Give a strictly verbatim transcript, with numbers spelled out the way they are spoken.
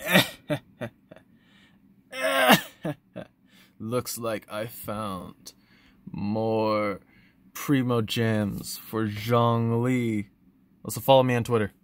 Looks like I found more primogems for zhongli. Also follow me on Twitter.